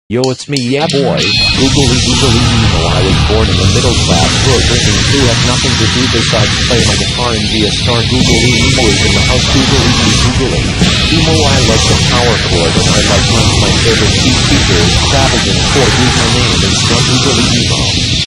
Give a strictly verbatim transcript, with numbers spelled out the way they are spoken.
Yo, it's me, yeah boy, googly googly emo. I was born in the middle class, poor drinking, who had nothing to do besides play my guitar and be a star. Googly emo is in the house, googly googly. Emo, I like the power chord, and I like one of my favorite key teachers, Extravagant Chord. Use my name, and some googly emo.